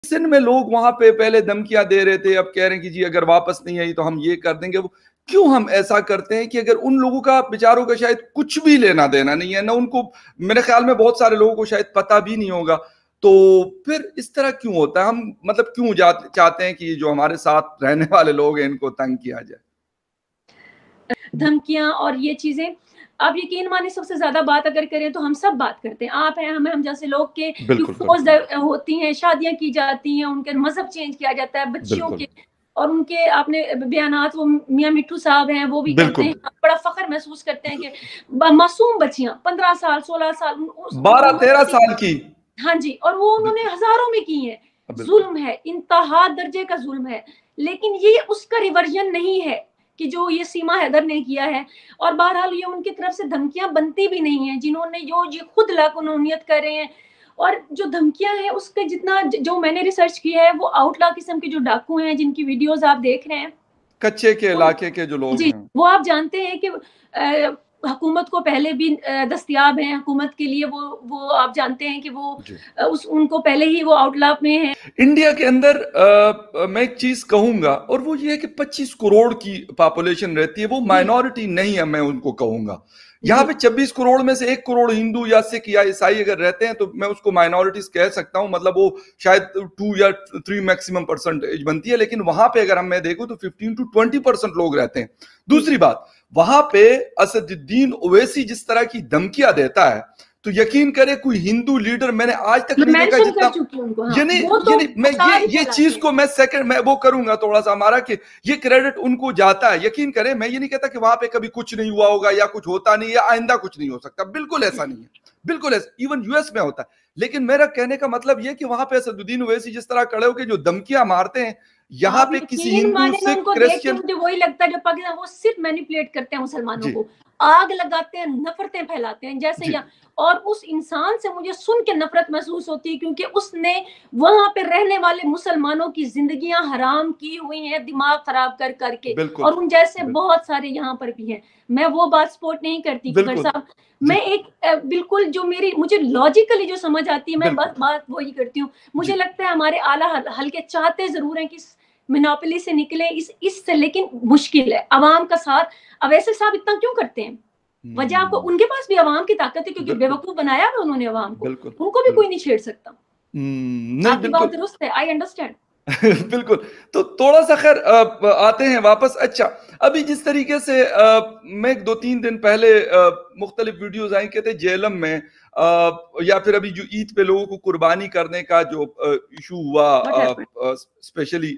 سندھ میں لوگ وہاں پہ پہلے دھمکیاں دے رہے تھے, اب کہہ رہے ہیں کہ جی اگر واپس نہیں آئی تو ہم یہ کر دیں گے. کیوں ہم ایسا کرتے ہیں کہ اگر ان لوگوں کا بیچاروں کا شاید کچھ بھی لینا دینا نہیں ہے, نہ ان کو, میرے خیال میں بہت سارے لوگوں کو شاید پتہ بھی نہیں ہوگا, تو پھر اس طرح کیوں ہوتا ہے؟ ہم مطلب کیوں چاہتے ہیں کہ جو ہمارے ساتھ رہنے والے لوگ ہیں ان کو تنگ کیا جائے؟ دھمکیاں اور یہ چیزیں, آپ یقین مانے سب سے زیادہ بات اگر کریں تو ہم سب بات کرتے ہیں, آپ ہیں, ہم جیسے لوگ کے فوز ہوتی ہیں, شادیاں کی جاتی ہیں, ان کے مذہب چینج کیا جاتا ہے بچیوں کے, اور ان کے آپ نے بیانات, وہ میاں مٹھو صاحب ہیں وہ بھی کہتے ہیں, بڑا فخر محسوس کرتے ہیں کہ معصوم بچیاں 15 سال 16 سال 12-13 سال کی, ہاں جی, اور وہ انہوں نے ہزاروں میں کی ہیں. ظلم ہے, انتہا درجے کا ظلم ہے, لیکن یہ اس کا ریورژن نہیں ہے کہ جو یہ سیما حیدر نے کیا ہے. اور بہرحال یہ ان کی طرف سے دھمکیاں بنتی بھی نہیں ہیں, جنہوں نے یہ خود لاقانونیت کر رہے ہیں. اور جو دھمکیاں ہیں اس کے جتنا جو میں نے ریسرچ کیا ہے, وہ آؤٹ لا قسم کے جو ڈاکو ہیں جن کی ویڈیوز آپ دیکھ رہے ہیں, کچے کے علاقے کے جو لوگ ہیں, وہ آپ جانتے ہیں کہ حکومت کو پہلے بھی دستیاب ہیں, حکومت کے لیے وہ آپ جانتے ہیں کہ وہ ان کو پہلے ہی وہ آؤٹ لا میں ہیں. انڈیا کے اندر میں ایک چیز کہوں گا, اور وہ یہ ہے کہ 25 کروڑ کی پاپولیشن رہتی ہے, وہ مائنورٹی نہیں ہے, میں ان کو کہوں گا. یہاں پہ 26 کروڑ میں سے 1 کروڑ ہندو یا سکھ یا عیسائی اگر رہتے ہیں تو میں اس کو مائنورٹیز کہہ سکتا ہوں, مطلب وہ شاید 2 یا 3 میکسیمم پرسنٹیج بنتی ہے. لیکن وہاں پہ اگر میں دیکھوں تو 15 to 20% لوگ رہتے ہیں. دوسری بات, وہاں پہ اسد الدین اویسی جس طرح کی دھمکیاں دیتا ہے تو یقین کرے کوئی ہندو لیڈر میں نے آج تک نہیں دیکھا جتنا, یعنی میں یہ چیز کو میں سیکنڈ میں وہ کروں گا تھوڑا سا ہمارا کہ یہ کریڈٹ ان کو جاتا ہے. یقین کرے, میں یہ نہیں کہتا کہ وہاں پہ کبھی کچھ نہیں ہوا ہوگا یا کچھ ہوتا نہیں یا آئندہ کچھ نہیں ہو سکتا, بالکل ایسا نہیں ہے, بالکل ایسا, ایون یو ایس میں ہوتا ہے. لیکن میرا کہنے کا مطلب یہ کہ وہاں پہ اسد الدین اویسی جس طرح کھڑے ہو کے جو دھمکیاں مارتے ہیں, یہاں پہ کسی ہندو سے کرسچن, مجھے وہی لگتا ہے جو پاکستان, وہ صرف مینیپولیٹ کرتے ہیں مسلمانوں کو, آگ لگاتے ہیں, نفرتیں پھیلاتے ہیں جیسے اور اس انسان سے مجھے سن کے نفرت محسوس ہوتی ہے, کیونکہ اس نے وہاں پہ رہنے والے مسلمانوں کی زندگیاں حرام کی ہوئی ہیں دماغ خراب کر کر کے, اور ان جیسے بہت سارے یہاں پر بھی ہیں. میں وہ بات سپورٹ نہیں کرتی فکر صاحب, میں ایک بالکل جو مجھے لاجیکلی جو سمجھ آتی ہے میں بس بات وہی کرتی ہوں. مجھے لگتا ہے ہمارے اعلیٰ حلقے چاہتے ضرور ہیں کہ منوپلی سے نکلے اس سے, لیکن مشکل ہے. عوام کا ساتھ اب ایسے صاحب اتنا کیوں کرتے ہیں؟ وجہ آپ کو, ان کے پاس بھی عوام کی طاقت ہے, کیونکہ بے وقوف بنایا ہے انہوں نے عوام کو, ان کو بھی کوئی نہیں چھیڑ سکتا. آپ کی بات درست ہے, آئی انڈرسٹینڈ. بالکل. تو تھوڑا سا خیر آتے ہیں واپس. اچھا, ابھی جس طریقے سے میں 2-3 دن پہلے مختلف ویڈیوز آئیں کہتے جیلم میں یا پھر ابھی جو عید پہ لوگوں کو قربانی کرنے کا جو ایشو ہوا اسپیشلی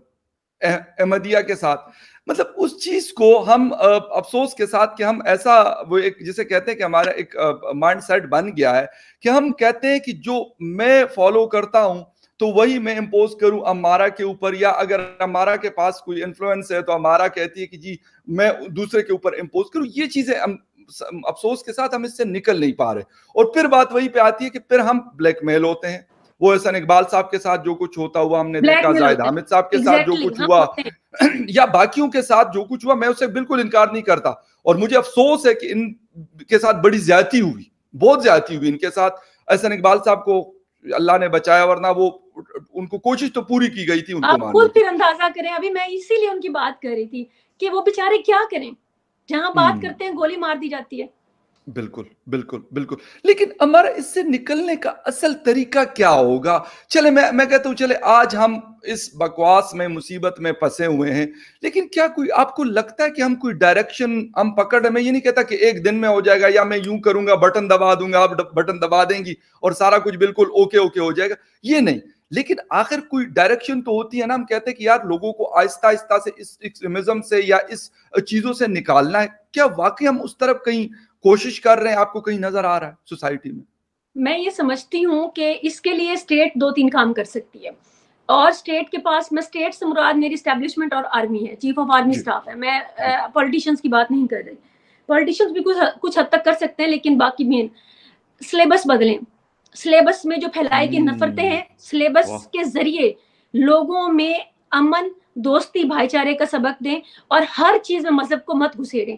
احمدیہ کے ساتھ, مطلب اس چیز کو ہم افسوس کے ساتھ کہ ہم ایسا وہ ایک جسے کہتے ہیں کہ ہمارا ایک مائنڈ سیٹ بن گیا ہے کہ ہم کہتے ہیں کہ جو میں فالو کرتا ہوں تو وہی میں امپوز کروں امارا کے اوپر, یا اگر امارا کے پاس کوئی انفلوئنس ہے تو امارا کہتی ہے کہ جی میں دوسرے کے اوپر امپوز کروں. یہ چیزیں افسوس کے ساتھ ہم اس سے نکل نہیں پا رہے. اور پھر بات وہی پہ آتی ہے کہ پھر ہم بلیک میل ہوتے ہیں. وہ احسن اقبال صاحب کے ساتھ جو کچھ ہوتا ہوا ہم نے دیکھا, زاہد حامد صاحب کے ساتھ جو کچھ ہوا, یا باقیوں کے ساتھ جو کچھ ہوا, میں اسے بالکل انکار نہیں کرتا. اور مجھے افسوس ہے کہ ان کے ساتھ بڑی زیادتی ہوئی, بہت زیادتی ہوئی ان کے ساتھ. احسن اقبال صاحب کو اللہ نے بچایا, ورنہ وہ ان کو کوشش تو پوری کی گئی تھی ان کو مارنے کی. آپ خود پھر اندازہ کریں, ابھی میں اسی لیے ان کی بات کر رہی تھی کہ وہ بیچارے کیا کریں, جہاں بات کرتے ہیں گولی مار دی جاتی ہے. بالکل بالکل بالکل. لیکن ہمارا اس سے نکلنے کا اصل طریقہ کیا ہوگا؟ چلے میں کہتا ہوں چلے آج ہم اس بکواس میں مصیبت میں پھنسے ہوئے ہیں, لیکن کیا کوئی آپ کو لگتا ہے کہ ہم کوئی ڈائریکشن ہم پکڑ رہے ہیں؟ میں یہ نہیں کہتا کہ ایک دن میں ہو جائے گا, یا میں یوں کروں گا بٹن دبا دوں گا آپ بٹن دبا دیں گی اور سارا کچھ بالکل اوکے ہو جائے گا, یہ نہیں. لیکن آخر کوئی ڈائریکشن تو ہوتی ہے نا. ہم کہتے ہیں کہ یار لوگوں کو آہستہ آہستہ سے اس ایکسٹریمزم سے یا اس چیزوں سے نکالنا ہے. کیا واقعی ہم اس طرف کہیں کوشش کر رہے ہیں؟ آپ کو کہیں نظر آ رہا ہے سوسائٹی میں؟ میں یہ سمجھتی ہوں کہ اس کے لیے اسٹیٹ 2-3 کام کر سکتی ہے, اور اسٹیٹ کے پاس, میں اسٹیٹ سے مراد میری اسٹیبلشمنٹ اور آرمی ہے, چیف آف آرمی اسٹاف ہے. میں پولیٹیشینز کی بات نہیں کر رہی. پولیٹیشینز بھی کچھ حد تک کر سکتے ہیں, لیکن باقی مین سلیبس بدلیں. سلیبس میں جو پھیلائی کی نفرتیں ہیں, سلیبس کے ذریعے لوگوں میں امن, دوستی, بھائی چارے کا سبق دیں, اور ہر چیز میں مذہب کو مت گھسیڑیں.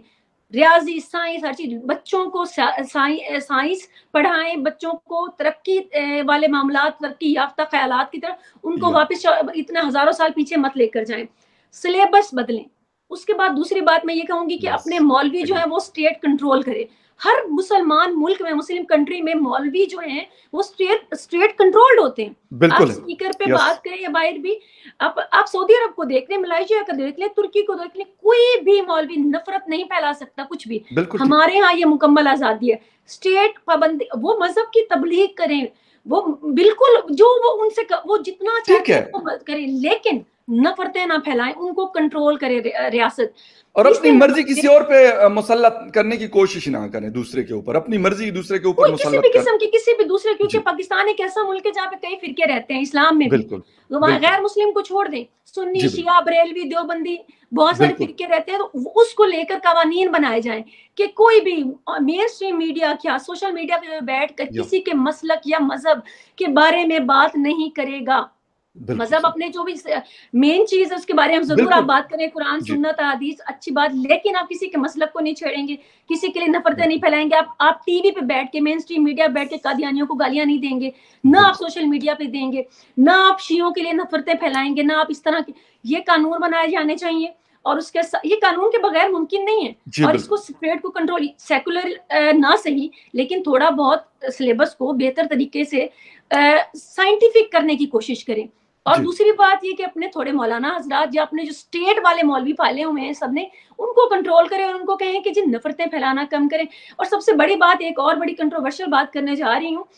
ریاضی سائنس ہر چیز, بچوں کو سائنس پڑھائیں, بچوں کو ترقی والے معاملات, ترقی یافتہ خیالات کی طرف ان کو واپس اتنے ہزاروں سال پیچھے مت لے کر جائیں, سلیبس بدلیں. اس کے بعد دوسری بات میں یہ کہوں گی کہ اپنے مولوی جو ہیں وہ اسٹیٹ کنٹرول کرے. ہر مسلمان ملک میں, مسلم کنٹری میں مولوی جو ہیں وہ اسٹیٹ کنٹرولڈ ہوتے ہیں. آپ اسپیکر پہ بات کریں یا باہر بھی, آپ سعودی عرب کو دیکھ لیں, ملائیشیا کا دیکھ لیں, ترکی کو دیکھ لیں, کوئی بھی مولوی نفرت نہیں پھیلا سکتا کچھ بھی. ہمارے ہاں یہ مکمل آزادی ہے. اسٹیٹ پابندی, وہ مذہب کی تبلیغ کریں, وہ بالکل جو وہ ان سے وہ جتنا چاہتے ہیں وہ کریں, لیکن نفرتیں نہ پھیلائیں, ان کو کنٹرول کرے ریاست, اور اپنی مرضی کسی اور پہ مسلط کرنے کی کوشش نہ کریں, دوسرے کے اوپر اپنی مرضی دوسرے کے اوپر مسلط کسی بھی قسم کی, کسی بھی دوسرے, کیونکہ پاکستان ایک ایسا ملک ہے جہاں پہ کئی فرقے رہتے ہیں اسلام میں بھی, غیر مسلم کو چھوڑ دیں, سنی, شیعہ, بریلوی, دیوبندی, بہت سارے فرقے رہتے ہیں, تو اس کو لے کر قوانین بنائے جائیں کہ کوئی بھی مین اسٹریم میڈیا کیا سوشل میڈیا پہ بیٹھ کر کسی کے مسلک یا مذہب کے بارے میں بات نہیں کرے گا. مذہب اپنے جو بھی مین چیز ہے اس کے بارے میں ضرور آپ بات کریں, قرآن, سنت, حدیث, اچھی بات, لیکن آپ کسی کے مسلک کو نہیں چھیڑیں گے, کسی کے لیے نفرتیں نہیں پھیلائیں گے. آپ ٹی وی پہ بیٹھ کے, مین اسٹریم میڈیا پہ بیٹھ کے قادیانیوں کو گالیاں نہیں دیں گے, نہ آپ سوشل میڈیا پہ دیں گے, نہ آپ شیعوں کے لیے نفرتیں پھیلائیں گے, نہ آپ اس طرح کے. یہ قانون بنائے جانے چاہیے, اور اس کے یہ قانون کے بغیر ممکن نہیں ہے. اور اس کو اسٹیٹ کو کنٹرول, سیکولر نہ صحیح لیکن تھوڑا بہت سلیبس کو بہتر طریقے سے سائنٹیفک کرنے کی کوشش کریں. اور دوسری بات یہ کہ اپنے تھوڑے مولانا حضرات یا اپنے جو اسٹیٹ والے مولوی پالے ہوئے ہیں سب نے, ان کو کنٹرول کریں اور ان کو کہیں کہ جن نفرتیں پھیلانا کم کریں. اور سب سے بڑی بات, ایک اور بڑی کنٹروورشل بات کرنے جا رہی ہوں,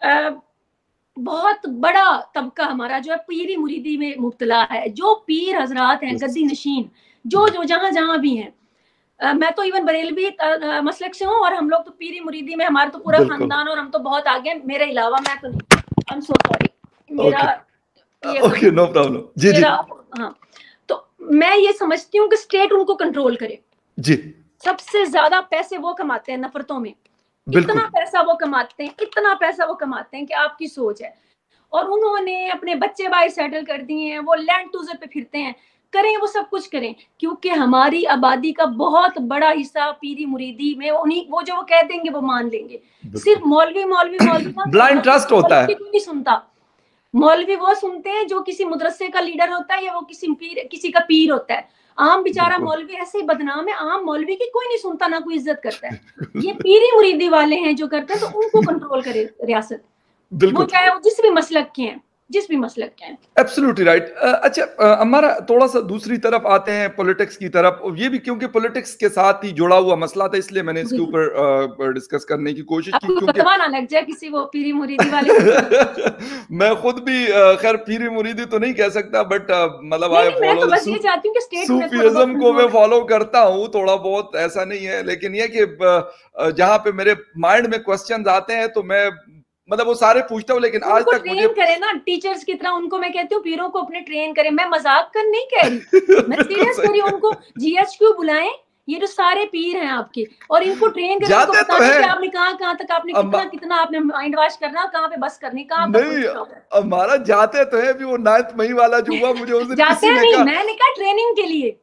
بہت بڑا طبقہ ہمارا جو ہے پیری مریدی میں مبتلا ہے, جو پیر حضرات ہیں گدی نشین, جو جہاں بھی ہیں. میں تو ایون بریلوی مسلک سے ہوں, اور ہم لوگ تو پیری مریدی میں ہمارا تو پورا خاندان, اور ہم تو بہت آگے, میرے علاوہ میں تو نہیں. I'm so sorry. میرا نو پرابلم. جی جی. ہاں, تو میں یہ سمجھتی ہوں کہ اسٹیٹ ان کو کنٹرول کرے. جی. سب سے زیادہ پیسے وہ کماتے ہیں نفرتوں میں, اتنا پیسہ وہ کماتے ہیں, اتنا پیسہ وہ کماتے ہیں کہ آپ کی سوچ ہے. اور انہوں نے اپنے بچے باہر سیٹل کر دیے ہیں, وہ لینڈ ٹوزر پہ پھرتے ہیں, کریں وہ سب کچھ کریں, کیونکہ ہماری آبادی کا بہت بڑا حصہ پیری مریدی میں, وہ جو وہ کہہ دیں گے وہ مان لیں گے. صرف مولوی بلائنڈ ٹرسٹ ہوتا ہے, نہیں سنتا. مولوی وہ سنتے ہیں جو کسی مدرسے کا لیڈر ہوتا ہے یا وہ کسی کا پیر ہوتا ہے. عام بیچارہ مولوی ایسے ہی بدنام ہے, عام مولوی کی کوئی نہیں سنتا, نہ کوئی عزت کرتا ہے. یہ پیری مریدی والے ہیں جو کرتے ہیں, تو ان کو کنٹرول کرے ریاست, وہ چاہے وہ جس بھی مسلک کے ہیں, جس بھی مسلک کے ہیں. Absolutely right. اچھا ہمارا تھوڑا سا دوسری طرف آتے ہیں, پولیٹکس کی طرف. یہ بھی کیونکہ پولیٹکس کے ساتھ ہی جڑا ہوا مسئلہ تھا, اس لیے میں نے اس کے اوپر ڈسکس کرنے کی کوشش کی. فتوا نہ لگ جائے کسی وہ پیری مریدی والے. میں خود بھی خیر پیری مریدی تو نہیں کہہ سکتا, بٹ مطلب صوفیزم کو میں فالو کرتا ہوں, تھوڑا بہت, ایسا نہیں ہے. لیکن یہ کہ جہاں پہ میرے مائنڈ میں کوسچنز آتے ہیں تو میں مطلب وہ سارے پوچھتا ہوں, لیکن آج تک مجھے کرے نا ٹیچرز کی طرح. ان کو میں کہتی ہوں پیروں کو اپنے ٹرین کریں. میں مذاق کر نہیں کہہ رہی, میں سیریس کر رہی ہوں. ان کو جی ایچ کیو بلائیں, یہ جو سارے پیر ہیں آپ کے, اور ان کو ٹرین کریں, ان کو بتائیں کہ آپ نے کہاں تک, آپ نے کتنا آپ نے مائنڈ واش کرنا, کہاں پہ بس کرنی, کہاں نہیں. ہمارا جاتے تو ہے بھی, وہ 9 مئی والا جو ہوا مجھے اس دن کسی نے کہا, میں نے کہا ٹریننگ کے لیے,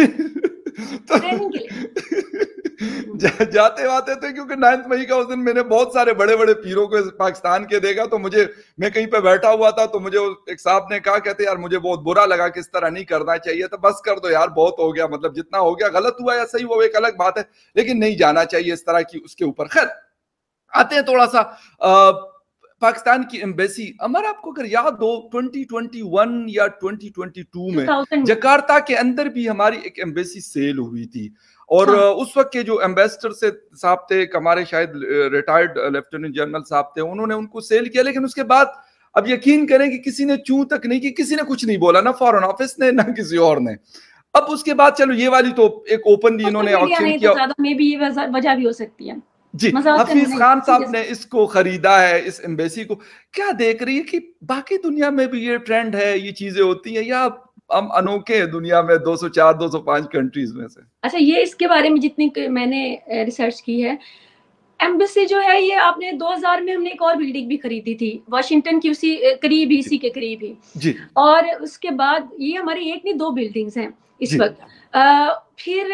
ٹریننگ کے لیے جاتے آتے تھے, کیونکہ 9 مئی کا اس دن میں نے بہت سارے بڑے بڑے پیروں کو پاکستان کے دیکھا. تو میں کہیں پہ بیٹھا ہوا تھا, تو مجھے ایک صاحب نے کہا, کہتے یار مجھے بہت برا لگا کہ اس طرح نہیں کرنا چاہیے تھا, بس کر دو یار, بہت ہو گیا, مطلب جتنا ہو گیا, غلط ہوا یا صحیح وہ ایک الگ بات ہے, لیکن نہیں جانا چاہیے اس طرح کی اس کے اوپر. خیر آتے ہیں تھوڑا سا پاکستان کی ایمبیسی. ہمارا آپ کو اگر یاد ہو 2021 یا 2022 میں جکارتا کے اندر بھی ہماری ایک ایمبیسی سیل ہوئی تھی, اور اس وقت کے جو ایمبیسڈر سے صاحب تھے, ہمارے شاید ریٹائرڈ لیفٹیننٹ جنرل صاحب تھے, انہوں نے ان کو سیل کیا. لیکن اس کے بعد اب یقین کریں کہ کسی نے چوں تک نہیں کی, کسی نے کچھ نہیں بولا, نہ فارن آفس نے نہ کسی اور نے. اب اس کے بعد چلو یہ والی تو ایک اوپنلی انہوں نے آکشن کیا, میں بھی یہ وجہ بھی ہو سکتی ہے. جی, حفیظ خان صاحب نے اس کو خریدا ہے, اس ایمبیسی کو. کیا دیکھ رہی ہے کہ باقی دنیا میں بھی یہ ٹرینڈ ہے, یہ چیزیں ہوتی ہیں, یا ہم انوکھے ہیں دنیا میں 204 205 کنٹریز میں سے؟ اچھا, یہ اس کے بارے میں جتنی میں نے ریسرچ کی ہے, ایمبیسی جو ہے یہ آپ نے 2000 میں ہم نے ایک اور بلڈنگ بھی خریدی تھی واشنگٹن کی, اسی قریب ہی, اسی کے قریب ہی. جی. اور اس کے بعد یہ ہماری ایک نہیں 2 بلڈنگز ہیں اس وقت. پھر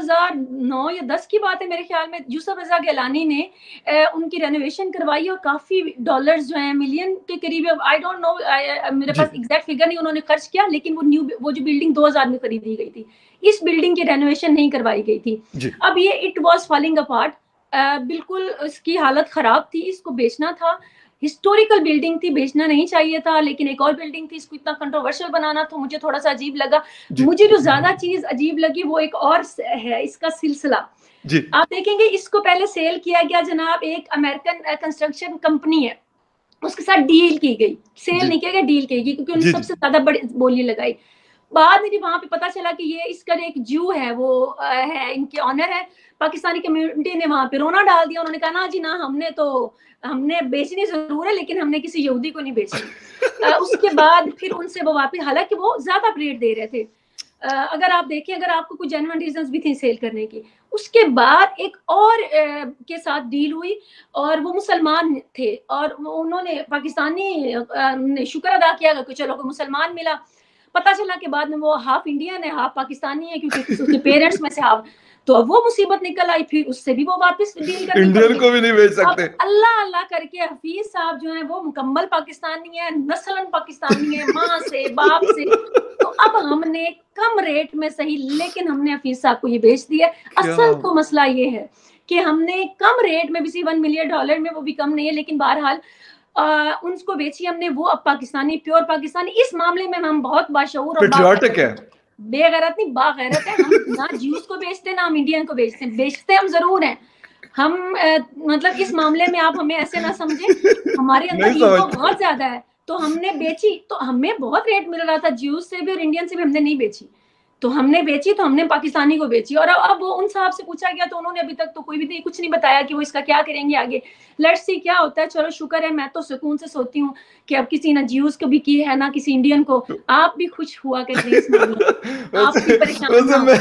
2009 یا 10 کی بات ہے میرے خیال میں، یوسف رضا گیلانی نے ان کی رینوویشن کروائی اور کافی ڈالرز جو ہیں ملین کے قریب، آئی ڈونٹ نو میرے پاس ایگزیکٹ فگر نہیں انہوں نے خرچ کیا، لیکن وہ جو بلڈنگ 2000 میں خریدی گئی تھی، اس بلڈنگ کی رینوویشن نہیں کروائی گئی تھی. اب یہ اٹ واز فالنگ اپارٹ، بالکل اس کی حالت خراب تھی، اس کو بیچنا تھا. ہسٹوریکل بلڈنگ تھی، بیچنا نہیں چاہیے تھا، لیکن ایک اور بلڈنگ تھی، اس کو اتنا کنٹروورشل بنانا تو مجھے تھوڑا سا عجیب لگا. مجھے جو زیادہ چیز عجیب لگی وہ ایک اور ہے اس کا سلسلہ. آپ دیکھیں گے اس کو پہلے سیل کیا گیا جناب ایک امریکن کنسٹرکشن کمپنی ہے، اس کے ساتھ ڈیل کی گئی، سیل نہیں کیا گیا، ڈیل کی گئی، کیونکہ انہوں نے سب سے زیادہ بڑی بولی لگائی. بعد میں وہاں پہ پتا چلا کہ یہ اس کا ایک جو ہے وہ ہے ان کے آنر ہے. پاکستانی کمیونٹی نے وہاں پہ رونا ڈال دیا، انہوں نے کہا نا جی نا ہم نے بیچنی ضرور ہے لیکن ہم نے کسی یہودی کو نہیں بیچی. اس کے بعد پھر ان سے وہ واپس، حالانکہ وہ زیادہ ریٹ دے رہے تھے، اگر آپ دیکھیں، اگر آپ کو کوئی جینوئن ریزنز بھی تھے سیل کرنے کی. اس کے بعد ایک اور کے ساتھ ڈیل ہوئی اور وہ مسلمان تھے اور انہوں نے پاکستانی نے شکر ادا کیا کہ چلو کوئی مسلمان ملا. پتا چلا کہ بعد میں وہ ہاف انڈین ہے ہاف پاکستانی ہے، کیونکہ اس کے پیرنٹس میں سے ہاف، تو اب وہ مصیبت نکل آئی، پھر اس سے بھی وہ واپس ڈیل کرنی انڈین کو بھی نہیں بیچ سکتے. اللہ کر کے حفیظ صاحب جو ہیں وہ مکمل پاکستانی ہیں، نسلاً پاکستانی ہیں، ماں سے باپ سے. تو اب ہم نے کم ریٹ میں صحیح، لیکن ہم نے حفیظ صاحب کو یہ بیچ دیا. اصل تو مسئلہ یہ ہے کہ ہم نے کم ریٹ میں بھی $1 ملین میں، وہ بھی کم نہیں ہے، لیکن بہرحال ان کو بیچی ہم نے. وہ اب پاکستانی، پیور پاکستانی. اس معاملے میں ہم بہت باشعور اور پیٹریوٹک ہے، بے غیرت نہیں، باغیرت ہے. ہم نہ جیوز کو بیچتے نہ ہم انڈین کو بیچتے ہم ضرور ہیں. ہم مطلب اس معاملے میں آپ ہمیں ایسے نہ سمجھیں، ہمارے اندر ایگو بہت زیادہ ہے. تو ہم نے بیچی تو ہمیں بہت ریٹ مل رہا تھا، جیوز سے بھی اور انڈین سے بھی ہم نے نہیں بیچی. تو ہم نے بیچی تو ہم نے پاکستانی کو بیچی. اور اب ان صاحب سے پوچھا گیا تو انہوں نے ابھی تک تو کوئی بھی کچھ نہیں بتایا کہ وہ اس کا کیا کریں گے آگے. لیٹس سی کیا ہوتا ہے. چلو شکر ہے، میں تو سکون سے سوتی ہوں کہ اب کسی نہ جیوز کو بھی کی ہے نہ کسی انڈین کو. آپ بھی خوش ہوا کریں اس معاملے، آپ بھی پریشان نہ.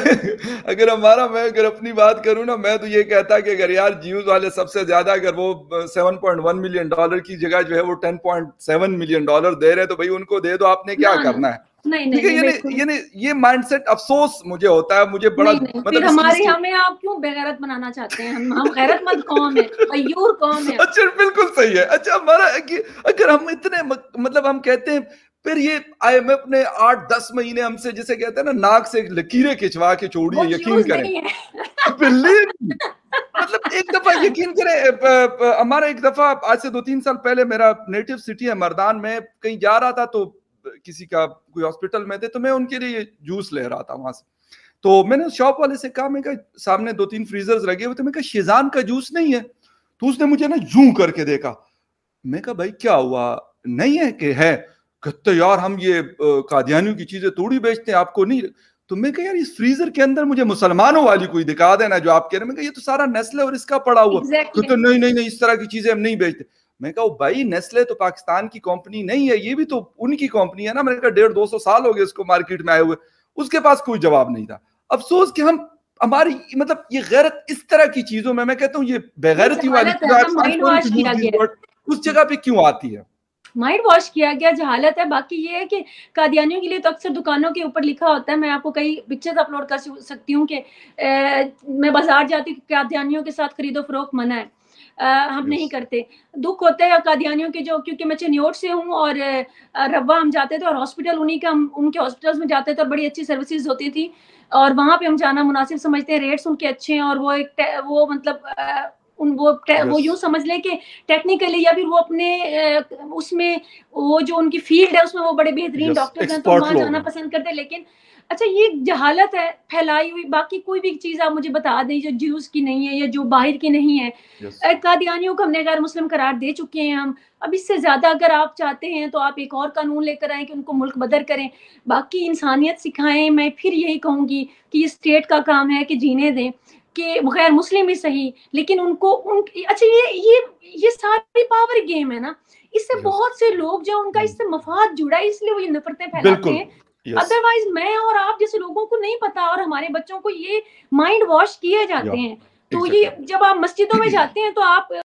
اگر اپنی بات کروں نا، میں تو یہ کہتا کہ اگر یار جیوز والے سب سے زیادہ اگر وہ $7.1 ملین کی جگہ جو ہے وہ $10.7 ملین دے رہے تو بھائی ان کو دے دو، آپ نے کیا کرنا ہے. یعنی یہ مائنڈ سیٹ افسوس مجھے ہوتا ہے، مجھے بڑا مطلب ہمیں آپ کیوں بے غیرت بنانا چاہتے ہیں؟ ہم غیرت مند قوم ہے، غیور قوم ہے. اچھا بالکل صحیح ہے. اچھا ہمارا اگر ہم اتنے مطلب ہم کہتے ہیں پھر یہ آئی ایم ایف نے 8-10 مہینے ہم سے جسے کہتے ہیں نا ناک سے لکیریں کھچوا کے چھوڑی ہے. یقین کریں مطلب ایک دفعہ یقین کریں، ہمارا ایک دفعہ آج سے 2-3 سال پہلے میرا نیٹو سٹی ہے مردان میں، کہیں جا رہا تھا تو کسی کا کوئی ہاسپٹل میں تھے تو میں ان کے لیے جوس لے رہا تھا وہاں سے. تو میں نے شاپ والے سے کہا، میں کہا سامنے 2-3 فریزرز لگے ہوئے تھے، میں کہا شیزان کا جوس نہیں ہے؟ تو اس نے مجھے نا یوں کر کے دیکھا. میں کہا بھائی کیا ہوا، نہیں ہے کہ ہے؟ کہتے یار ہم یہ قادیانیوں کی چیزیں توڑی بیچتے ہیں، آپ کو نہیں. تو میں کہا یار اس فریزر کے اندر مجھے مسلمانوں والی کوئی دکھا دینا جو آپ کہہ رہے ہیں. میں کہا یہ تو سارا نیسلے اور اس کا پڑا ہوا. کہتے نہیں اس طرح کی چیزیں ہم نہیں بیچتے. میں کہا بھائی نیسلے تو پاکستان کی کمپنی نہیں ہے، یہ بھی تو ان کی کمپنی ہے نا. میں نے کہا 150-200 سال ہو گئے اس کو مارکیٹ میں آئے ہوئے. اس کے پاس کوئی جواب نہیں تھا. افسوس کہ ہماری مطلب یہ غیرت اس طرح کی چیزوں میں کہتا ہوں یہ بغیرتی والی اس جگہ پہ کیوں آتی ہے؟ مائنڈ واش کیا گیا، جہالت ہے. باقی یہ ہے کہ قادیانیوں کے لیے تو اکثر دکانوں کے اوپر لکھا ہوتا ہے، میں آپ کو کئی پکچرز اپلوڈ کر سکتی ہوں کہ میں بازار جاتی ہوں، قادیانیوں کے ساتھ خرید و فروخت منع ہے، ہم نہیں کرتے. دکھ ہوتا ہے قادیانیوں کے، جو کیونکہ میں چنیوٹ سے ہوں اور روا ہم جاتے تھے اور ہاسپٹل انہی کا، ان کے ہاسپٹلس میں جاتے تھے اور بڑی اچھی سروسز ہوتی تھی اور وہاں پہ ہم جانا مناسب سمجھتے ہیں، ریٹس ان کے اچھے ہیں اور وہ مطلب وہ یوں سمجھ لیں کہ ٹیکنیکلی یا پھر وہ اپنے اس میں وہ جو ان کی فیلڈ ہے اس میں وہ بڑے بہترین ڈاکٹرز ہیں، تو وہاں جانا پسند کرتے. لیکن اچھا یہ جہالت ہے پھیلائی ہوئی. باقی کوئی بھی چیز آپ مجھے بتا دیں جو جیوز کی نہیں ہے یا جو باہر کی نہیں ہے. قادیانیوں کو ہم نے غیر مسلم قرار دے چکے ہیں ہم. اب اس سے زیادہ اگر آپ چاہتے ہیں تو آپ ایک اور قانون لے کر آئیں کہ ان کو ملک بدر کریں. باقی انسانیت سکھائیں. میں پھر یہی کہوں گی کہ یہ اسٹیٹ کا کام ہے کہ جینے دیں، کہ غیر مسلم ہی صحیح، لیکن ان کو اچھا یہ ساری پاور گیم ہے نا، اس سے بہت سے لوگ جو ان کا اس سے مفاد جڑا ہے، اس لیے وہ یہ نفرتیں پھیلاتے ہیں. ادروائز میں اور آپ جیسے لوگوں کو نہیں پتا اور ہمارے بچوں کو یہ مائنڈ واش کیے جاتے ہیں. تو یہ جب آپ مسجدوں میں جاتے ہیں تو آپ